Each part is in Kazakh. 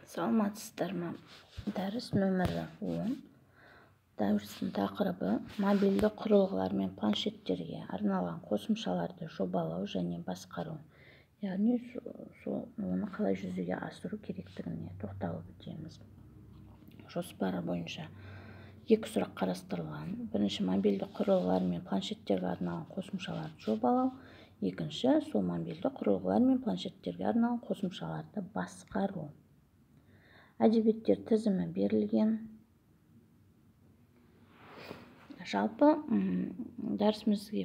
Саламатсыздар ма? Дәріс нөмірі 10. Дәрістің тақырыбы мобильді құрылғылар мен планшеттерге арналған қосымшаларды жобалау және басқару. Яғни оны қалай жүзеге асыру керектігіне тоқталып өтеміз. Жоспары бойынша 2 сұрақ қарастырылған. Бірінші, мобильді құрылғылар мен планшеттерге арналған қосымшаларды жобалау. Екінші, сол мобильді құрылғылар мен планшеттерге арналған қосымшаларды басқару. Әдебиеттер тізімі берілген. Жалпы дәрісімізге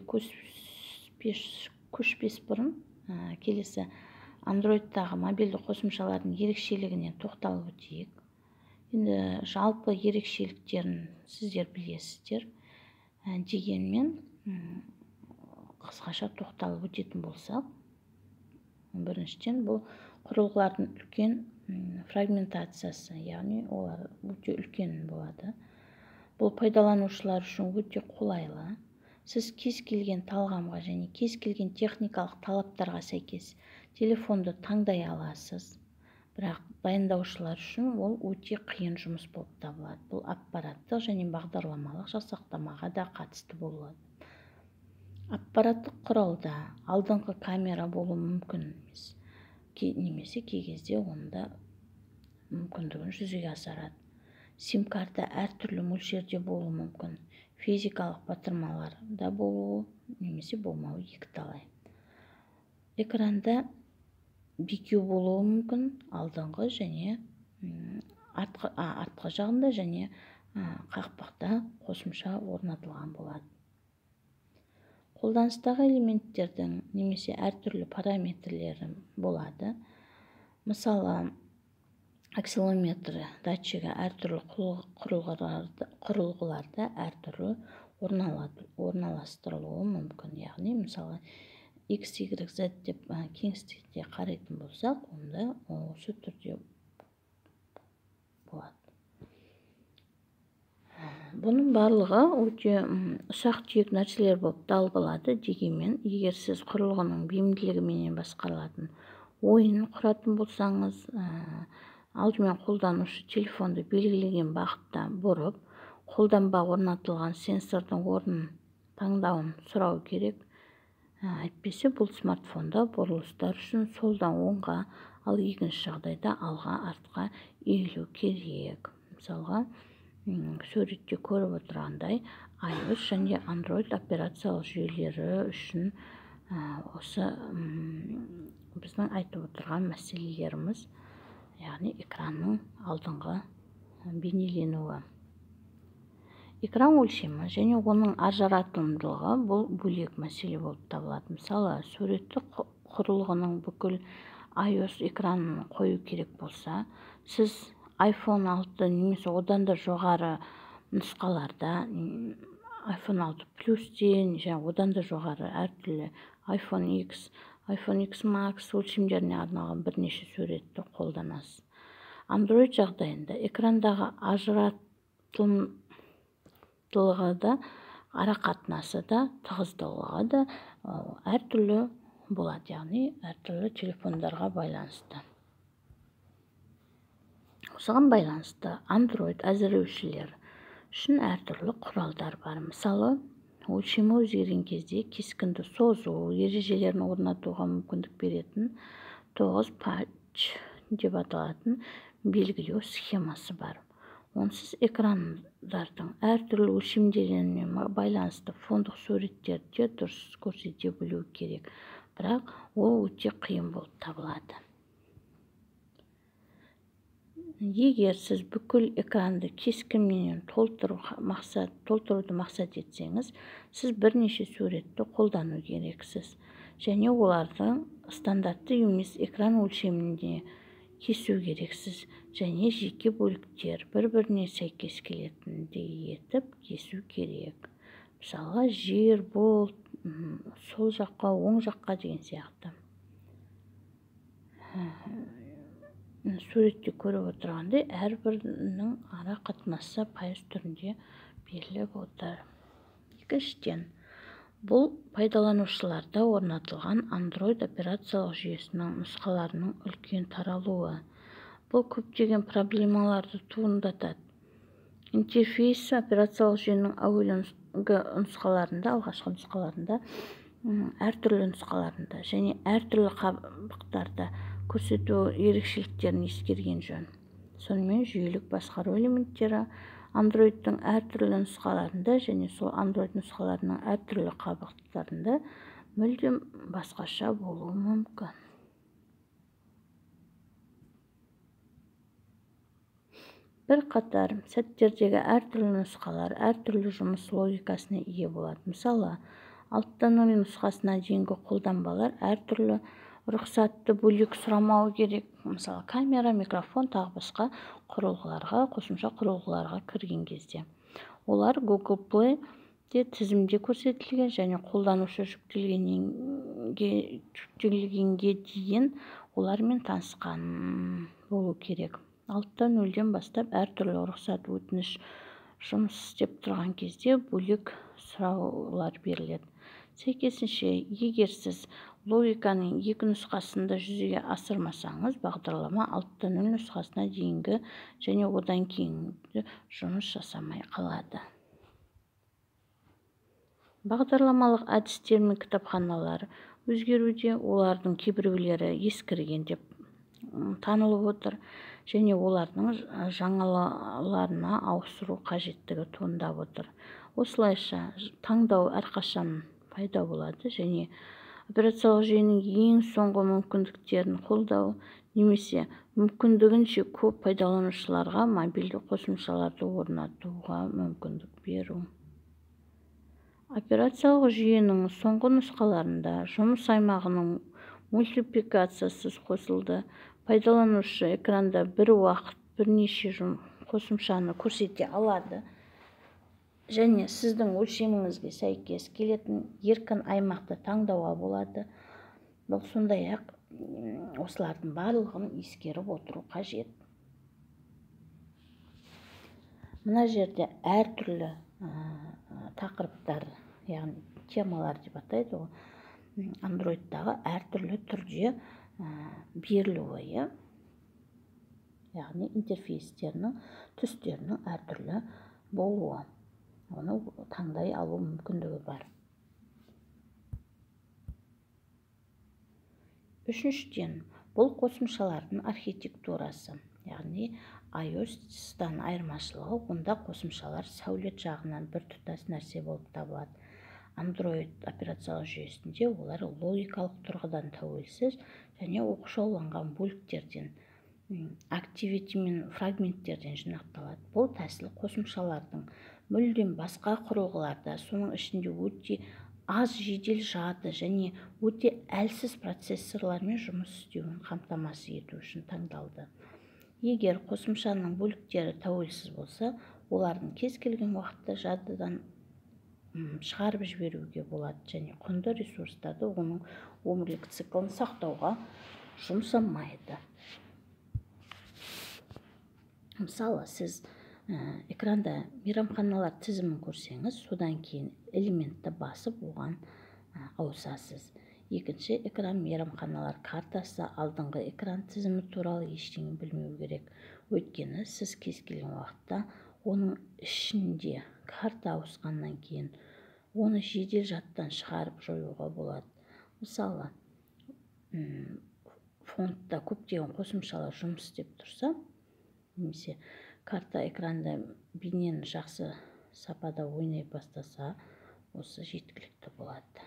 көшпес бұрын келесі Androidтағы мобильді қосымшалардың ерекшелігіне тоқталып өтейік. Енді жалпы ерекшеліктерін сіздер білесіздер. Дегенмен қысқаша тоқталып өтетін болсақ, біріншіден бұл құрылғылардың үлкен фрагментациясы, яғни олар өте үлкен болады. Бұл пайдаланушылар үшін өте қолайлы. Сіз кез келген талғамға және кез келген техникалық талаптарға сәйкес телефонды таңдай аласыз. Бірақ дайындаушылар үшін ол өте қиын жұмыс болып табылады. Бұл аппараттық және бағдарламалық жасақтамаға да қатысты болады. Аппараттық құралда алдыңғы камера болуы мүмкін емес. Немесе кей кезде онда мүмкіндігін жүзеге асырады. Сим-карта әртүрлі мөлшерде болуы мүмкін. Физикалық батырмалар да болуы немесе болмауы екіталай. Экранда BQ болуы мүмкін, алдыңғы және артқы жағында және қақпақта қосымша орнатылған болады. Қолданыстағы элементтердің немесе әртүрлі параметрлері болады. Мысалы, акселерометр датчигі әртүрлі құрылғыларда әртүрлі орналастырылуы мүмкін. Яғни, мысалы, X, Y, Z деп кеңістікте қарайтын болсақ, онда осы түрде болады. Бұның барлығы өте ұсақ-түйек нәрселер болып табылады. Дегенмен, егер сіз құрылғының бейімділігімен басқарылатын ойын құратын болсаңыз, алдымен қолданушы телефонды белгілеген бағытта бұрып, қолданба орнатылған сенсордың орнын таңдауын сұрау керек. Әйтпесе бұл смартфонда бұрылыстар үшін солдан оңға, ал екінші жағдайда алға, артқа иілу керек. Мысалға, суретте көріп отырғандай, iOS және Android операциялық жүйелері үшін осы біздің айтып отырған мәселелеріміз, яғни экранның алдыңғы бейнеленуі. Экран өлшемі және оның ажыратымдылығы бұл бөлек мәселе болып табылады. Мысалы, суреттік құрылғының бүкіл iOS экранын қою керек болса, сіз iPhone 6 немесе одан да жоғары нұсқаларда, iPhone 6 Plus-тен және одан да жоғары әртүрлі iPhone X, iPhone X Max өлшемдеріне арналған бірнеше суретті қолданасыз. Android жағдайында экрандағы ажыратымдылығы да, арақатынасы да, тығыздылығы да әртүрлі болады, яғни әртүрлі телефондарға байланысты. Осыған байланысты Android әзірлеушілер үшін әртүрлі құралдар бар. Мысалы, өлшемі өзгерген кезде кескінді созу ережелерін орнатуға мүмкіндік беретін 9 патч деп аталатын белгілеу схемасы бар. Онсыз экрандардың әртүрлі өлшемдеріне байланысты фондық суреттерді дұрыс көрсете білу керек. Бірақ ол өте қиын болып табылады. Егер сіз бүкіл экранды кескінмен толтыруды мақсат етсеңіз, сіз бірнеше суретті қолдану керексіз. Және олардың стандартты емес экран өлшемінде кесу керексіз. Және жеке бөліктер бір-біріне сәйкес келетіндей етіп кесу керек. Мысалы, жер, бұл, сол жаққа, оң жаққа деген сияқты. Суретте көріп отырғандай, әрбірінің ара қатынасы пайыз түрінде беріліп отыр. Екіншіден, бұл пайдаланушыларда орнатылған Android операциялық жүйесінің нұсқаларының үлкен таралуы. бұл көптеген проблемаларды туындатады. Интерфейс операциялық жүйенің алғашқы нұсқаларында, әртүрлі нұсқаларында және әртүрлі қабықтарда көрсету ерекшеліктерін ескерген жөн. Сонымен жүйелік басқару элементтері Androidтың әртүрлі нұсқаларында және сол Android нұсқаларының әртүрлі қабықтарында мүлдем басқаша болуы мүмкін. Бір қатар сәттердегі әртүрлі нұсқалар әртүрлі жұмыс логикасына ие болады. Мысалы, 6.0 нұсқасына дейінгі қолданбалар әртүрлі рұқсатты бөлек сұрамау керек. Мысалы, камера, микрофон, тағы басқа қосымша құрылғыларға кірген кезде. Олар Google Play-де тізімде көрсетілген және қолданушы жүктелгенге дейін олармен танысқан болу керек. 6.0-ден бастап әртүрлі рұқсат өтініш жұмыс істеп тұрған кезде бөлек сұраулар беріледі. Сәйкесінше, егер сіз логиканың екі нұсқасында жүзеге асырмасаңыз, бағдарлама 6.0 нұсқасына дейінгі және одан кейінгі жұмыс жасамай қалады. Бағдарламалық әдістер мен кітапханалар өзгеруде, олардың кейбіреулері ескірген деп танылып отыр және олардың жаңаларына ауыстыру қажеттігі туындап отыр. Осылайша таңдау әрқашан пайда болады және операциялық жүйенің ең соңғы мүмкіндіктерін қолдау немесе мүмкіндігінше көп пайдаланушыларға мобильді қосымшаларды орнатуға мүмкіндік беру. Операциялық жүйенің соңғы нұсқаларында жұмыс аймағының мультипликациясы қосылды. Пайдаланушы экранда бір уақыт бірнеше қосымшаны көрсете алады және сіздің өлшеміңізге сәйкес келетін еркін аймақты таңдауға болады. Бұл сондай-ақ осылардың барлығын ескеріп отыру қажет. Мына жерде әртүрлі тақырыптар, яғни темалар деп атайды, Androidтағы әртүрлі түрде берілуі, яғни интерфейстерінің түстерінің әртүрлі болуы. Оны таңдай алу мүмкіндігі бар. Үшіншіден, бұл қосымшалардың архитектурасы, яғни iOS-тан айырмашылығы, онда қосымшалар сәулет жағынан бір тұтас нәрсе болып табылады. Android операциялық жүйесінде олар логикалық тұрғыдан тәуелсіз және оқшауланған бөліктерден, активити мен фрагменттерден жинақталады. Бұл тәсіл қосымшалардың мүлдем басқа құрылғыларда, соның ішінде өте аз жедел жады және өте әлсіз процессорлармен жұмыс істеуін қамтамасыз ету үшін таңдалды. Егер қосымшаның бөліктері тәуелсіз болса, олардың кез келген уақытта жадыдан шығарып жіберуге болады және құнды ресурстарды оның өмірлік циклін сақтауға жұмсамайды. Мысалы, сіз экранда мейрамханалар тізімін көрсеңіз, содан кейін элементті басып оған ауысасыз. Екінші экран мейрамханалар картасы, алдыңғы экран тізімі туралы ештеңе білмеу керек. Өйткені сіз кез келген уақытта оның ішінде карта ауысқаннан кейін оны жедел жадтан шығарып жоюға болады. Мысалы, фонтта көптеген қосымшалар жұмыс істеп тұрса, немесе карта экранда бейнені жақсы сапада ойнай бастаса, осы жеткілікті болады.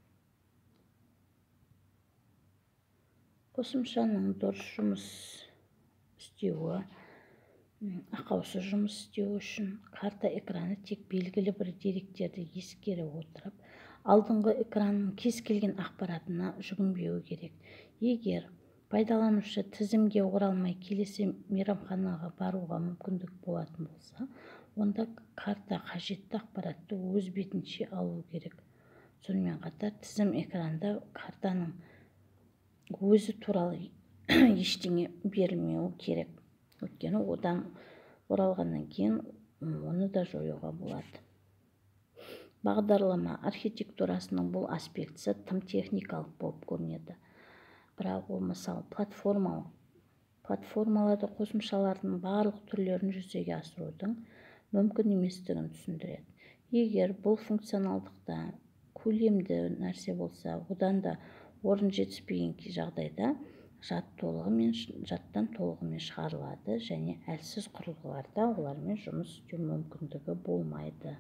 Қосымшаның дұрыс жұмыс істеуі, ақаусыз жұмыс істеу үшін карта экраны тек белгілі бір деректерді ескере отырып, алдыңғы экранның кез келген ақпаратына жүгінбеуі керек. Егер пайдаланушы тізімге оралмай келесі мейрамханаға баруға мүмкіндік болатын болса, онда карта қажетті ақпаратты өз бетінше алу керек. Сонымен қатар тізім экранда картаның өзі туралы ештеңе берілмеуі керек. Өйткені одан оралғаннан кейін оны да жоюға болады. Бағдарлама архитектурасының бұл аспектісі тым техникалық болып көрінеді. Бірақ ол мысалы платформалық платформаларда қосымшалардың барлық түрлерін жүзеге асырудың мүмкін еместігін түсіндіреді. Егер бұл функционалдықта көлемді нәрсе болса, одан да орын жетіспеген жағдайда жаттан толығымен шығарылады және әлсіз құрылғыларда олармен жұмыс істеу мүмкіндігі болмайды.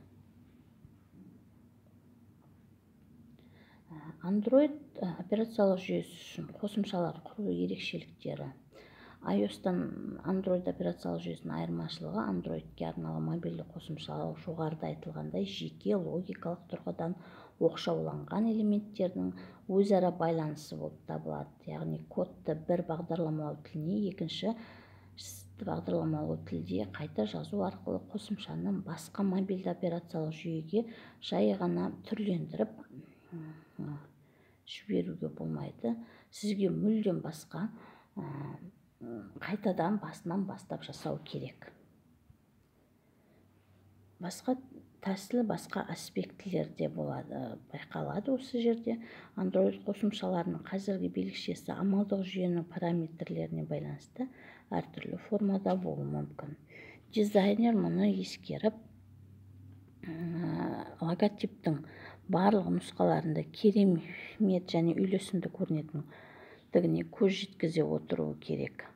Android операциялық жүйесі үшін қосымшалар құру ерекшеліктері. iOS-тан Android операциялық жүйесінің айырмашылығы Android-ке арналған мобильді қосымшалар жоғарыда айтылғандай жеке логикалық тұрғыдан оқшауланған элементтердің өзара байланысы болып табылады. Яғни кодты бір бағдарламалау тіліне екінші бағдарламалау тілде қайта жазу арқылы қосымшаны басқа мобильді операциялық жүйеге жай ғана түрлендіріп жіберуге болмайды. Сізге мүлдем басқа қайтадан басынан бастап жасау керек. Басқа тәсілі, басқа аспектілерде болады, байқалады осы жерде. Android қосымшаларының қазіргі белгішесі амалдық жүйенің параметрлеріне байланысты әртүрлі формада болуы мүмкін. Дизайнер мұны ескеріп, логотиптің барлық нұсқаларында керемет және үйлесімді көрінетіндігіне көз жеткізе отыруы керек.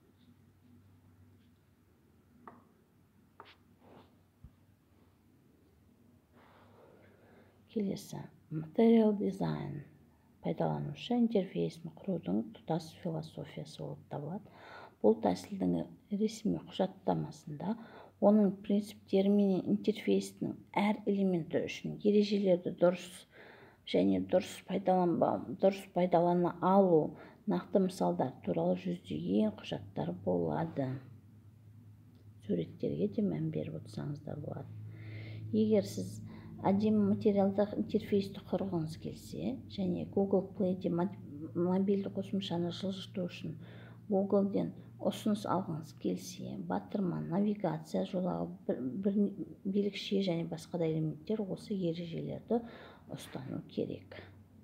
Келесі, Material Design пайдаланушы интерфейсін құрудың тұтас философиясы болып табылады. Бұл тәсілдің ресми құжаттамасында оның принциптері мен интерфейсінің әр элементі үшін ережелерді дұрыс пайдалана алу нақты мысалдар туралы жүздеген құжаттар болады. Суреттерге де мән беріп отырсаңыздар болады. Егер сіз әдемі материалдық интерфейсті құрғыңыз келсе және Google Play'де мобильді қосымшаны жылжыту үшін Google-ден ұсыныс алғыңыз келсе, батырма, навигация жолағы, белгіше және басқа да элементтер осы ережелерді ұстану керек.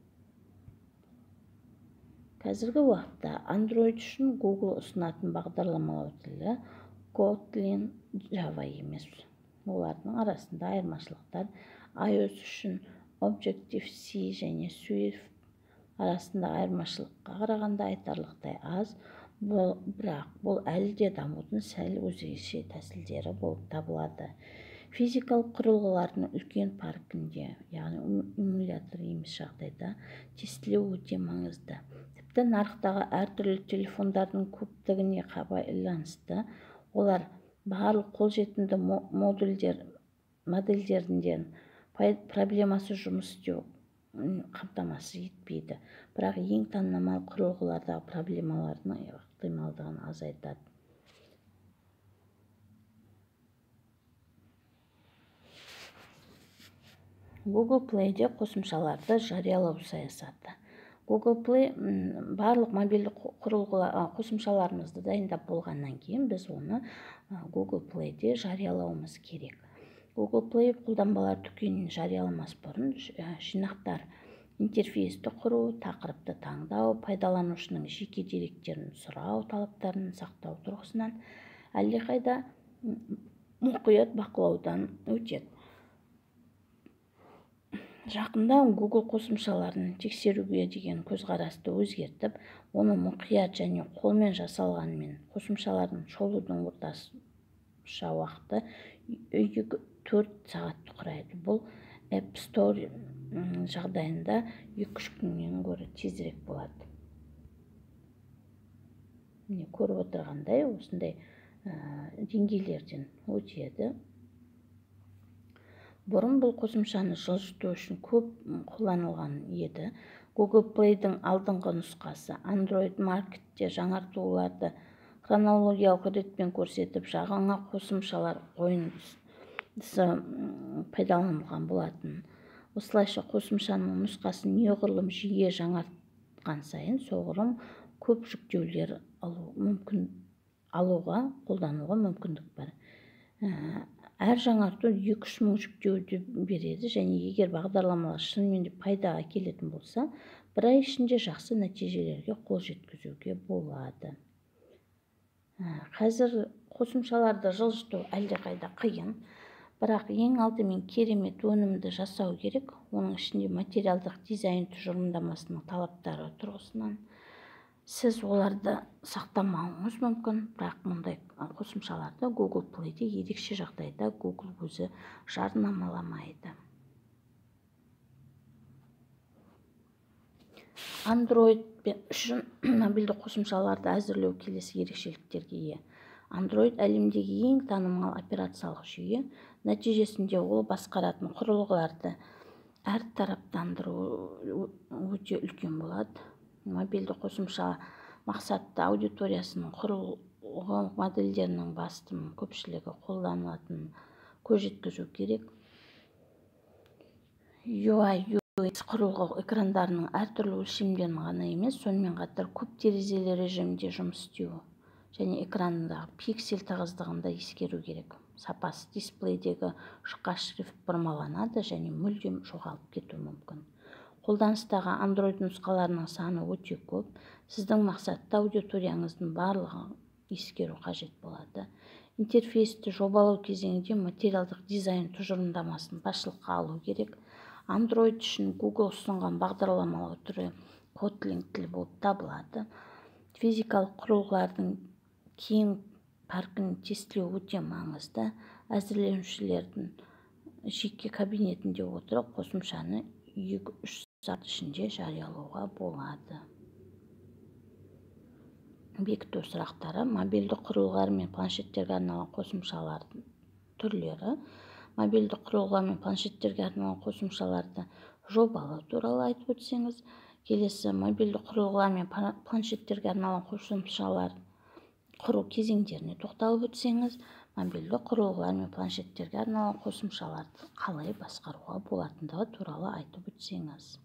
Қазіргі уақытта Android үшін Google ұсынатын бағдарламалау тілі Kotlin, Java емес. Олардың арасында айырмашылықтар iOS үшін Objective-C және Swift арасында айырмашылыққа қарағанда айтарлықтай аз, бірақ бұл әлі де дамудың сәл өзгеше тәсілдері болып табылады. Физикалық құрылғылардың үлкен паркінде, яғни эмулятор емес жағдайда тестілеу өте маңызды. Тіпті нарықтағы әртүрлі телефондардың көптігіне байланысты олар барлық қолжетімді модельдерден проблемасы жұмыс істеу қамтамасыз етпейді, бірақ ең танымал құрылғылардағы проблемалардың ықтималдығын азайтады. Google Play'де қосымшаларды жариялау саясаты. Google Play барлық мобильді қосымшаларымызды дайындап болғаннан кейін біз оны Google Play'де жариялауымыз керек. Google Play қолданбалар дүкенін жарияламас бұрын жинақтар интерфейсті құру, тақырыпты таңдау, пайдаланушының жеке деректерін сұрау талаптарын сақтау тұрғысынан әлдеқайда мұқият бақылаудан өтеді. Жақында Google қосымшаларын тексеруге деген көзқарасты өзгертіп, оны мұқият және қолмен жасалғанмен қосымшаларын шолудың орташа уақыты 4 сағатты құрайды. Бұл App Store жағдайында 2-3 күннен гөрі тезірек болады. Міне көріп отырғандай осындай деңгейлерден өтеді. Бұрын бұл қосымшаны жылжыту үшін көп қолданылған еді. Google Play'дің алдыңғы нұсқасы Android Market'те жаңартуларды хронологиялық ретпен көрсетіп, жаңа қосымшалар қойындысы пайдаланылған болатын. Осылайша қосымшаның нұсқасын неғұрлым жиі жаңартқан сайын, соғұрлым көп жүктеулер қолдануға мүмкіндік бар. Әр жаңарту 2-3 мың жүктеуді береді және егер бағдарламалар шынымен де пайдаға келетін болса, бір ай ішінде жақсы нәтижелерге қол жеткізуге болады. Қазір қосымшаларды жылжыту әлдеқайда қиын, бірақ ең алдымен керемет өнімді жасау керек. Оның ішінде материалдық дизайн тұжырымдамасының талаптары тұрғысынан сіз оларды сақтамауыңыз мүмкін, бірақ мұндай қосымшаларды Google Play'де ерекше жағдайда Google өзі жарнамаламайды. Android үшін мобильді қосымшаларды әзірлеу келесі ерекшеліктерге ие. Android әлемдегі ең танымал операциялық жүйе, нәтижесінде ол басқаратын құрылғыларды әртараптандыру өте үлкен болады. Мобильді қосымша мақсатты аудиториясының құрылғы модельдерінің басты көпшілігі қолданылатын көз жеткізу керек. UI құрылғы экрандарының әртүрлі өлшемдерін ғана емес, сонымен қатар көп терезелі режимде жұмыс істеу және экрандағы пиксель тығыздығын да ескеру керек. Сапасы дисплейдегі жұқа шрифт бұрмаланады және мүлдем жоғалып кетуі мүмкін. Қолданыстағы Android нұсқаларының саны өте көп. Сіздің мақсатты аудиторияңыздың барлығын ескеру қажет болады. Интерфейсті жобалау кезеңінде материалдық дизайн тұжырымдамасын басшылыққа алу керек. Android үшін Google ұсынған бағдарламалау түрі Kotlin тілі болып табылады. Физикалық құрылғылардың кең паркін тестілеу өте маңызды. Әзірленушілердің жеке кабинетінде отырып қосымшаны 2-3 сағат ішінде жариялауға болады. Бекіту сұрақтары: мобильді құрылғылар мен планшеттерге арналған қосымшалардың түрлері. Мобильді құрылғылар мен планшеттерге арналған қосымшаларды жобалау туралы айтып өтсеңіз. Келесі: мобильді құрылғылар мен планшеттерге арналған қосымшалар құру кезеңдеріне тоқталып өтсеңіз. Мобильді құрылғылар мен планшеттерге арналған қосымшаларды қалай басқаруға болатындығы туралы айтып өтсеңіз.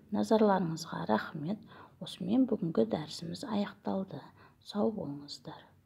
Назарларыңызға рахмет. Осымен бүгінгі дәрісіміз аяқталды. Сау болыңыздар.